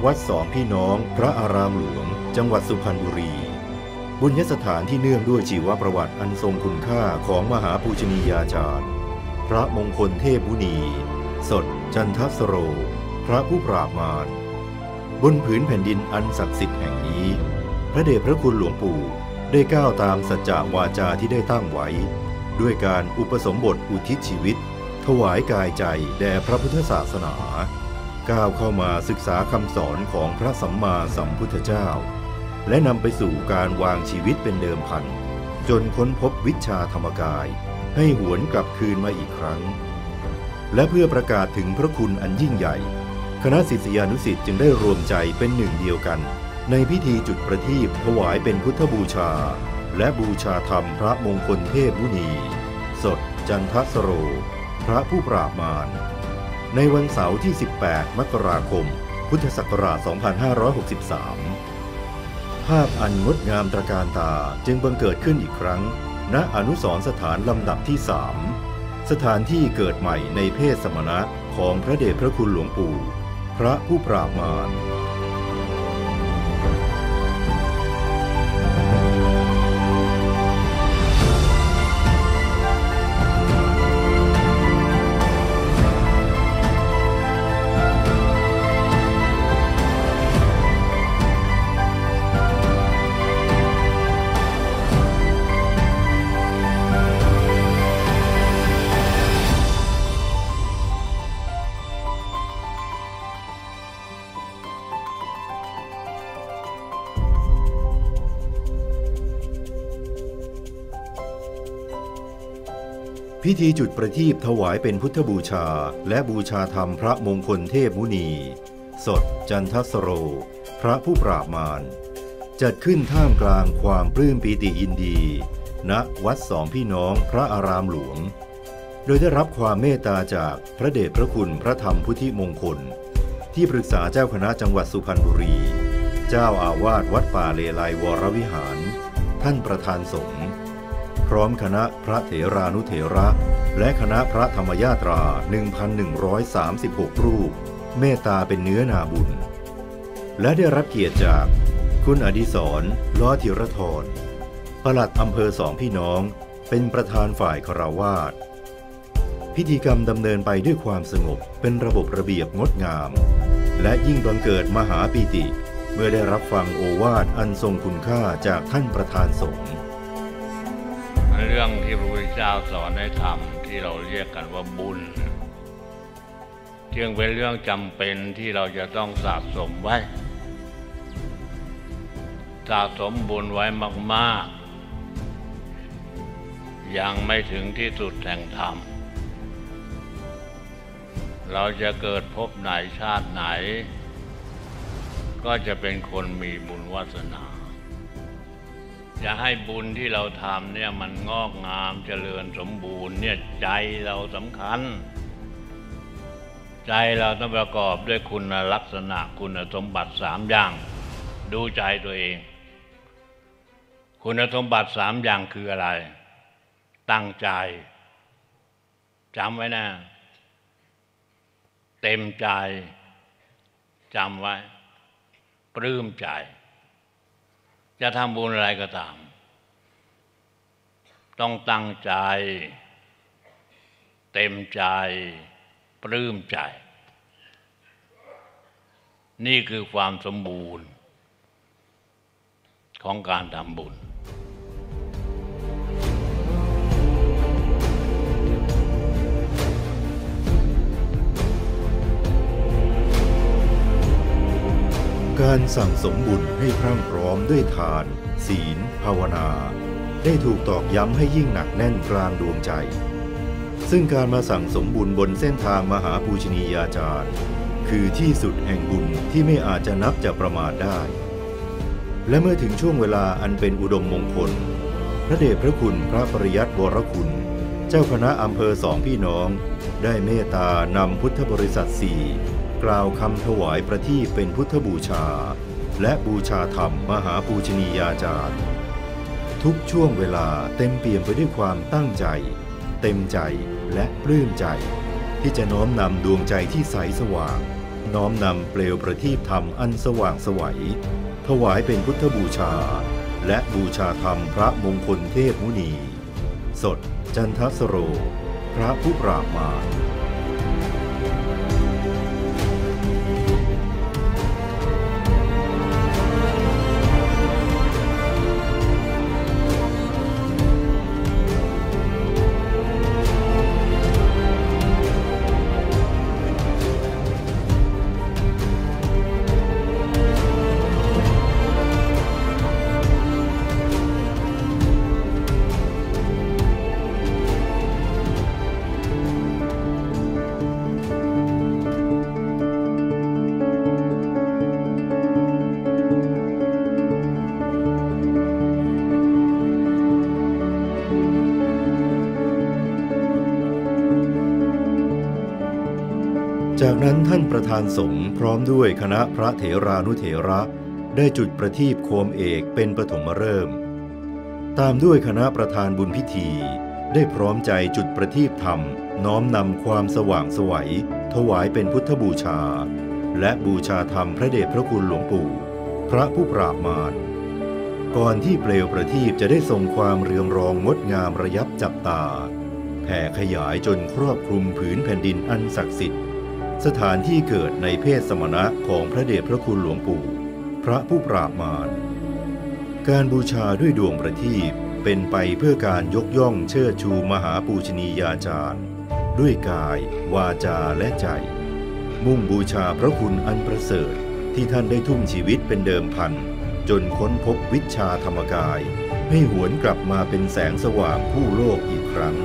วัดสองพี่น้องพระอารามหลวงจังหวัดสุพรรณบุรีบุญยสถานที่เนื่องด้วยชีวประวัติอันทรงคุณค่าของมหาปูชนียาจารย์พระมงคลเทพมุนีสดจันทสโรพระผู้ปราบมารบนผืนแผ่นดินอันศักดิ์สิทธิ์แห่งนี้พระเดชพระคุณหลวงปู่ได้ก้าวตามสัจจะวาจาที่ได้ตั้งไว้ด้วยการอุปสมบทอุทิศชีวิตถวายกายใจแด่พระพุทธศาสนาก้าวเข้ามาศึกษาคำสอนของพระสัมมาสัมพุทธเจ้าและนำไปสู่การวางชีวิตเป็นเดิมพันจนค้นพบวิชาธรรมกายให้หวนกลับคืนมาอีกครั้งและเพื่อประกาศถึงพระคุณอันยิ่งใหญ่คณะศิษยานุศิษย์จึงได้รวมใจเป็นหนึ่งเดียวกันในพิธีจุดประทีปถวายเป็นพุทธบูชาและบูชาธรรมพระมงคลเทพมุนีสดจันทสโรพระผู้ปราบมารในวันเสาร์ที่ 18 มกราคม พุทธศักราช 2563 ภาพอันงดงามตระการตาจึงบังเกิดขึ้นอีกครั้งณอนุสรณ์สถานลำดับที่ 3 สถานที่เกิดใหม่ในเพศสมณะของพระเดชพระคุณหลวงปู่พระผู้ปราบมารพิธีจุดประทีปถวายเป็นพุทธบูชาและบูชาธรรมพระมงคลเทพมุนีสดจันทสโรพระผู้ปราบมารจัดขึ้นท่ามกลางความปลื้มปีติยินดีณวัดสองพี่น้องพระอารามหลวงโดยได้รับความเมตตาจากพระเดชพระคุณพระธรรมพุทธิมงคลที่ปรึกษาเจ้าคณะจังหวัดสุพรรณบุรีเจ้าอาวาสวัดป่าเลไลวรวิหารท่านประธานสงฆ์พร้อมคณะพระเถรานุเถระและคณะพระธรรมยาตรา 1,136 รูปเมตตาเป็นเนื้อนาบุญและได้รับเกียรติจากคุณอดิศร ล้อธิรธรปลัดอำเภอสองพี่น้องเป็นประธานฝ่ายคฤหัสถ์พิธีกรรมดำเนินไปด้วยความสงบเป็นระบบระเบียบงดงามและยิ่งบังเกิดมหาปีติเมื่อได้รับฟังโอวาทอันทรงคุณค่าจากท่านประธานสงฆ์เรื่องที่พระพุทธเจ้าสอนให้ทำที่เราเรียกกันว่าบุญจึงเป็นเรื่องจำเป็นที่เราจะต้องสะสมไว้สะสมบุญไว้มากๆยังไม่ถึงที่สุดแห่งธรรมเราจะเกิดพบไหนชาติไหนก็จะเป็นคนมีบุญวาสนาจะให้บุญที่เราทำเนี่ยมันงอกงามเจริญสมบูรณ์เนี่ยใจเราสำคัญใจเราต้องประกอบด้วยคุณลักษณะคุณสมบัติ3 อย่างดูใจตัวเองคุณสมบัติ3 อย่างคืออะไรตั้งใจจำไว้นะเต็มใจจำไว้ปลื้มใจจะทำบุญอะไรก็ตามต้องตั้งใจเต็มใจปลื้มใจนี่คือความสมบูรณ์ของการทำบุญการสั่งสมบุญให้พรั่งพร้อมด้วยทานศีลภาวนาได้ถูกตอกย้ำให้ยิ่งหนักแน่นกลางดวงใจซึ่งการมาสั่งสมบุญบนเส้นทางมหาปูชนียาจารย์คือที่สุดแห่งบุญที่ไม่อาจจะนับจะประมาทได้และเมื่อถึงช่วงเวลาอันเป็นอุดมมงคลพระเดชพระคุณพระปริยัติวรคุณเจ้าคณะอำเภอสองพี่น้องได้เมตตานำพุทธบริษัท4กล่าวคำถวายประทีปเป็นพุทธบูชาและบูชาธรรมมหาปูชนียาจารย์ทุกช่วงเวลาเต็มเปี่ยมไปด้วยความตั้งใจเต็มใจและปลื้มใจที่จะน้อมนำดวงใจที่ใสสว่างน้อมนำเปลวประทีปธรรมอันสว่างไสวถวายเป็นพุทธบูชาและบูชาธรรมพระมงคลเทพมุนี สดจันทสโรพระผู้ปราบมารจากนั้นท่านประธานสงฆ์พร้อมด้วยคณะพระเถรานุเถระได้จุดประทีปโคมเอกเป็นปฐมฤกษ์ตามด้วยคณะประธานบุญพิธีได้พร้อมใจจุดประทีปธรรมน้อมนำความสว่างไสวถวายเป็นพุทธบูชาและบูชาธรรมพระเดชพระคุณหลวงปู่พระผู้ปราบมารก่อนที่เปลวประทีปจะได้ทรงความเรืองรองงดงามระยับจับตาแผ่ขยายจนครอบคลุมผืนแผ่นดินอันศักดิ์สิทธิ์สถานที่เกิดในเพศสมณะของพระเดชพระคุณหลวงปู่พระผู้ปราบมารการบูชาด้วยดวงประทีปเป็นไปเพื่อการยกย่องเชิดชูมหาปูชนียาจารย์ด้วยกายวาจาและใจมุ่งบูชาพระคุณอันประเสริฐที่ท่านได้ทุ่มชีวิตเป็นเดิมพันจนค้นพบวิชชาธรรมกายให้หวนกลับมาเป็นแสงสว่างผู้โลกอีกครั้ง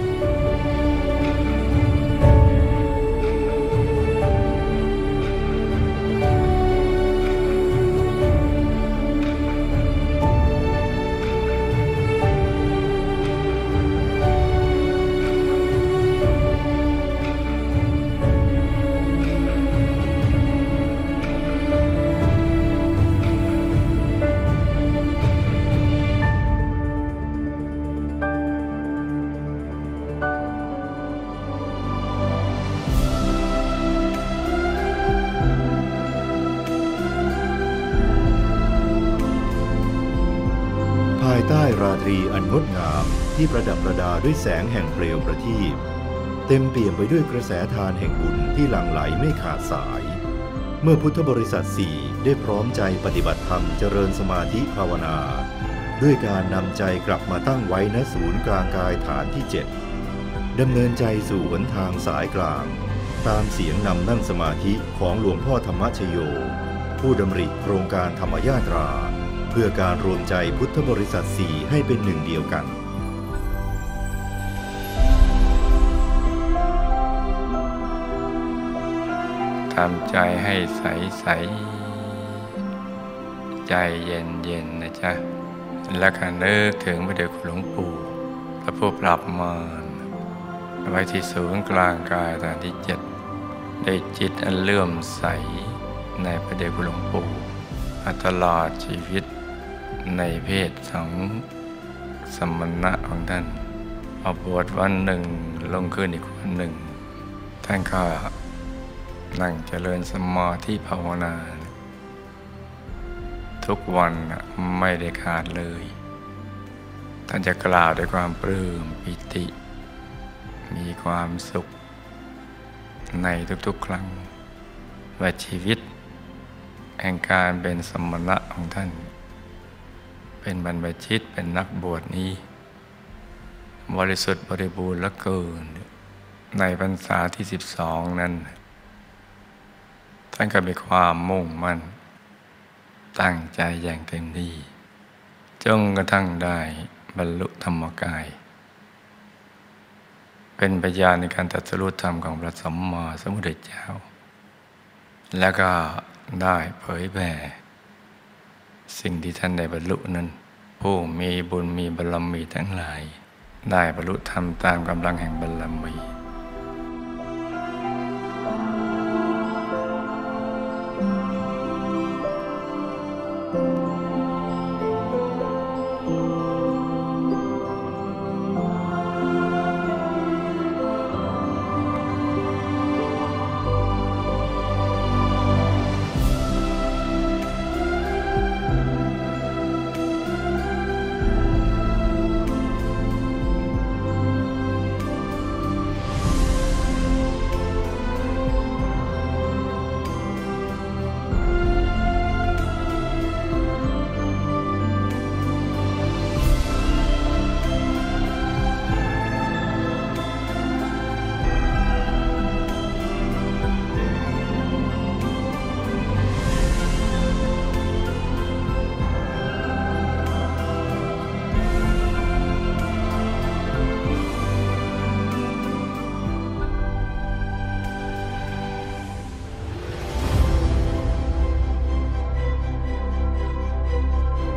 ภายใต้ราตรีอันงดงามที่ประดับประดาด้วยแสงแห่งเปลวประทีปเต็มเปี่ยมไปด้วยกระแสทานแห่งบุญที่หลั่งไหลไม่ขาดสายเมื่อพุทธบริษัทสี่ได้พร้อมใจปฏิบัติธรรมเจริญสมาธิภาวนาด้วยการนำใจกลับมาตั้งไว้ณศูนย์กลางกายฐานที่7ดำเนินใจสู่หนทางสายกลางตามเสียงนำนั่งสมาธิของหลวงพ่อธรรมชโยผู้ดำริโครงการธรรมยาตราเพื่อการรวมใจพุทธบริษัทสี่ให้เป็นหนึ่งเดียวกันทำใจให้ใสใสใจเย็นเย็นนะจ๊ะแล้วก็นึกถึงพระเดชคุณหลวงปู่พระผู้ปราบมารไว้ที่ศูนย์กลางกายฐานที่7ได้จิตอันเลื่อมใสในพระเดชคุณหลวงปู่ตลอดชีวิตในเพศของสมณะของท่านพอบวชวันหนึ่งลงขึ้นอีกวันหนึ่งท่านก็นั่งเจริญสมาธิภาวนาทุกวันไม่ได้ขาดเลยท่านจะกล่าวด้วยความปลื้มปิติมีความสุขในทุกๆครั้งว่าชีวิตแห่งการเป็นสมณะของท่านเป็นบรรพชิตเป็นนักบวชนี้บริสุทธิ์บริบูรณ์เหลือเกินในพรรษาที่12นั้นท่านก็มีความมุ่งมั่นตั้งใจอย่างเต็มที่จนกระทั่งได้บรรลุธรรมกายเป็นพยานในการตรัสรู้ธรรมของพระสัมมาสัมพุทธเจ้าแล้วก็ได้เผยแผ่สิ่งที่ท่านได้บรรลุนั้นผู้มีบุญมีบารมีทั้งหลายได้บรรลุธรรมตามกำลังแห่งบารมี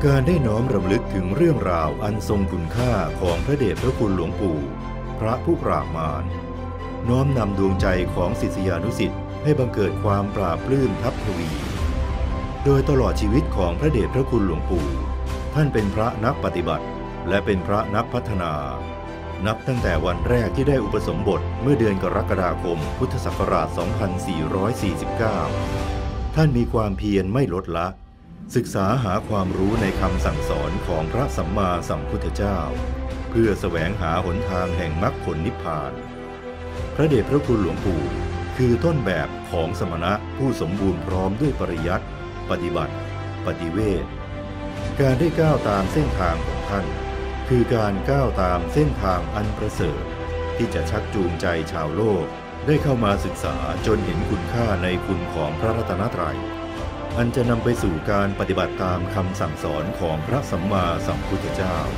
การได้น้อมรำลึกถึงเรื่องราวอันทรงคุณค่าของพระเดชพระคุณหลวงปู่พระผู้ปราบมารน้อมนำดวงใจของศิษยานุศิษย์ให้บังเกิดความปราบปลื้มทับทวี โดยตลอดชีวิตของพระเดชพระคุณหลวงปู่ท่านเป็นพระนักปฏิบัติและเป็นพระนักพัฒนานับตั้งแต่วันแรกที่ได้อุปสมบทเมื่อเดือนกรกฎาคมพุทธศักราช 2449 ท่านมีความเพียรไม่ลดละศึกษาหาความรู้ในคำสั่งสอนของพระสัมมาสัมพุทธเจ้าเพื่อแสวงหาหนทางแห่งมรรคผลนิพพานพระเดชพระคุณหลวงปู่คือต้นแบบของสมณะผู้สมบูรณ์พร้อมด้วยปริยัติปฏิบัติปฏิเวทการได้ก้าวตามเส้นทางของท่านคือการก้าวตามเส้นทางอันประเสริฐที่จะชักจูงใจชาวโลกได้เข้ามาศึกษาจนเห็นคุณค่าในคุณของพระรัตนตรัยอันจะนำไปสู่การปฏิบัติตามคำสั่งสอนของพระสัมมาสัมพุทธเจ้า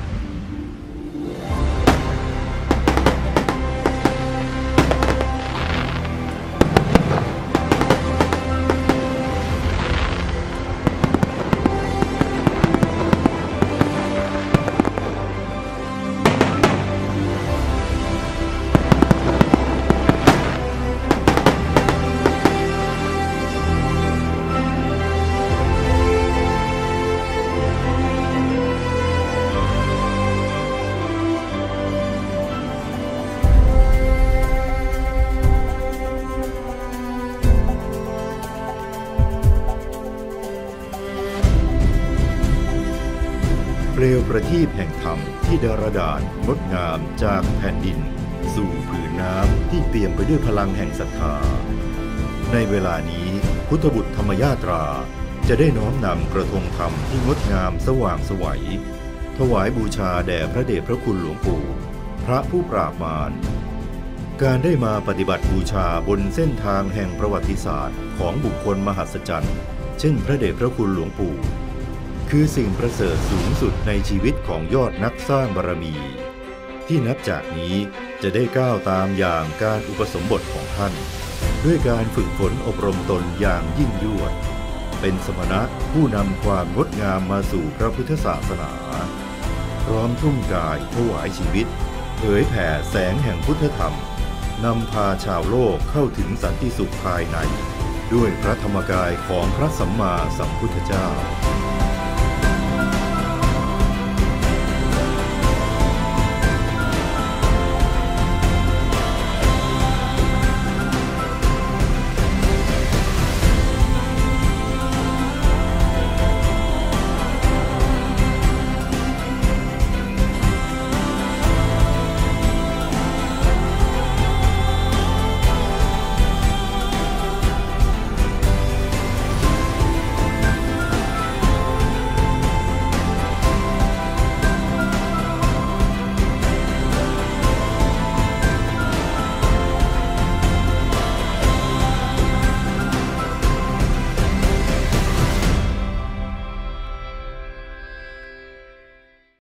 เปลวประทีปแห่งธรรมที่ดารดาษงดงามจากแผ่นดินสู่ผืนน้ำที่เปี่ยมไปด้วยพลังแห่งศรัทธาในเวลานี้พุทธบุตรธรรมยาตราจะได้น้อมนำกระทงธรรมที่งดงามสว่างไสวถวายบูชาแด่พระเดชพระคุณหลวงปู่พระผู้ปราบมารการได้มาปฏิบัติบูชาบนเส้นทางแห่งประวัติศาสตร์ของบุคคลมหัศจรรย์เช่นพระเดชพระคุณหลวงปู่คือสิ่งประเสริฐสูงสุดในชีวิตของยอดนักสร้างบารมีที่นับจากนี้จะได้ก้าวตามอย่างการอุปสมบทของท่านด้วยการฝึกฝนอบรมตนอย่างยิ่งยวดเป็นสมณะผู้นำความงดงามมาสู่พระพุทธศาสนาพร้อมทุ่มกายถวายชีวิตเผยแผ่แสงแห่งพุทธธรรมนำพาชาวโลกเข้าถึงสันติสุขภายในด้วยพระธรรมกายของพระสัมมาสัมพุทธเจ้า